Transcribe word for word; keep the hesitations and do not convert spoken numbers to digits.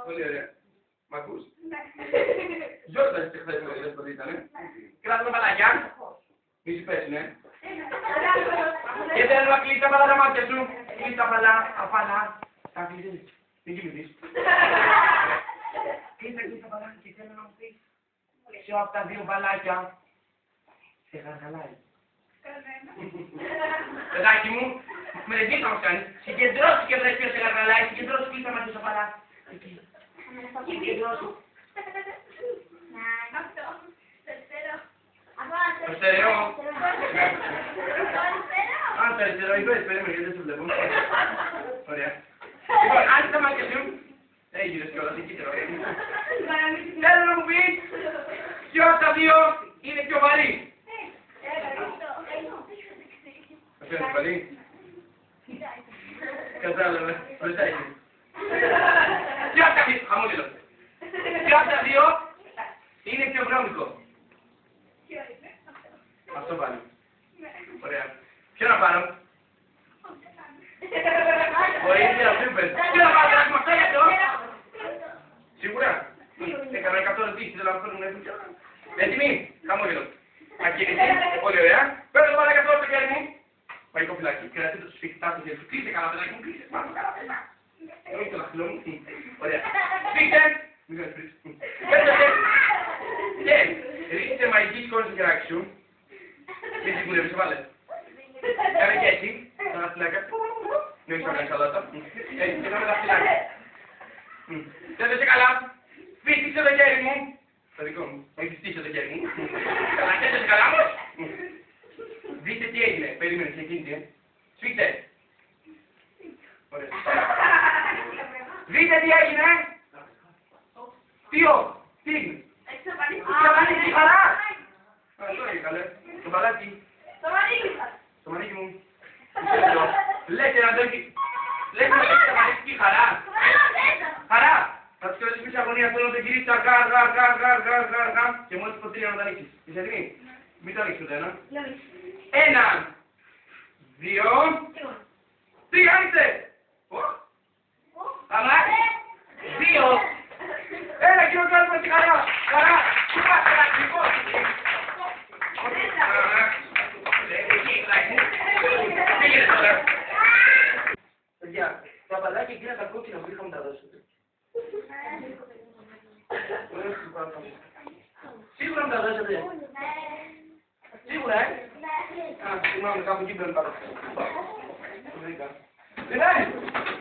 Πολύ ωραία. Μ' ακούς? Γιόρταζες και χθες το είδες πότε ήτανε. Κράταμε παλάκια. Μη σου πέσουνε. Και θέλω να κλείσεις απαλά τα μάτια σου. Κλείσεις απαλά, απαλά. Θα κλείσεις. Μην κοιμηθείς. Κλείσεις, κλείσεις απαλά και θέλω να μου πεις. Ποιο από τα δύο μπαλάκια σε γαργαλάει. Παιδάκι μου, με ρεζί θα μας κάνεις. Συγκεντρώσου και βρες ποιος σε γαργαλάει. Συγκεντρώσου, κλείσεις τα μάτια σου απαλά. Συγκεντρώσου. Το στερεό. Α, το αριστερό είπες, περίμενε γιατί δεν σε βλέπω. Ωραία. Λοιπόν, άνοιξε τα μάτια σου. Έγινες κιόλας, εκεί τώρα. Θέλω να μου πεις ποιο από τα δύο είναι πιο βαρύ. Αυτό είναι βαρύ. Κατάλαβε, μπροστά είναι. Ποιο από τα δύο, χαμόγελο. Ποιο από τα δύο είναι πιο βρώμικο. Αυτό πάλι. Ωραία. Ποιο να πάρω. Βοήθεια, σούπερ. Ποιο να πάρω, έχουμε αυτά για αυτό. Σίγουρα. Έκανα εκατό ρωτήσεις, θέλω να φέρνουν έτσι. Έτοιμοι, χαμόγελο. Ακίνητη, πολύ ωραία. Παίρνω το μαλάκα αυτό στο χέρι μου. Μαγικό φυλάκι. Κρατήστε το σφιχτά στο χέρι σου. Κλείσε καλά, παιδάκι μου, κλείσε. Πάνω καλά, παιδά. Όχι το λαχτυλό μου. Ωραία. Σφίχτε. Μην κάνεις πρίς. Πέτρετε. Και ρίξτε μαγική σκόρη στο χεράκι σου. Μην σιγουρεύεις, βάλε. Κάνε και έτσι. Τα λαχτυλάκια. Μην έχεις να κάνεις σαλάτα. Έτσι, και με τα λαχτυλάκια. Πέτρετε καλά. Σφίχτησε το χέρι μου. Το δικό μου. Έχεις στήσει το χέρι μου. Καλά, κέντρεσε καλά όμως. Δείτε τι έγινε. Περίμενε και εκείνη. Σφίχτε. Ωραία. Δείτε τι έγινε. Τι όχι. Τι έγινε. Εξαφανίστηκε η χαρά. Α, τώρα είναι καλέ. Το μπαλάκι. Το μανίκι μου. Λέτε να το έχει. Λέτε να το έχει εξαφανίστηκε η χαρά. Χαρά. Θα τους κρατήσουμε σε αγωνία, θέλω να το γυρίσεις αργά, αργά, αργά, αργά, αργά, αργά, αργά και μόλις το τρία να το ανοίξεις. Είσαι έτοιμη? Μην το ανοίξεις ούτε ένα. Ένα, δύο, τρία, άνοιξε! Καλά! Δύο! Ένα και ο κάνουμε τη χαρά! Χαρά! Σου πάσε ένα κρυφό! Τι γίνεται τώρα? Παιδιά, τα μπαλάκια εκείνα τα κόκκινα που είχαμε τα δώσετε. Σίγουρα μου τα δώσατε. Σίγουρα, ε. Α, συγγνώμη, κάπου εκεί πρέπει να τα δώσετε. Δεν κάνει.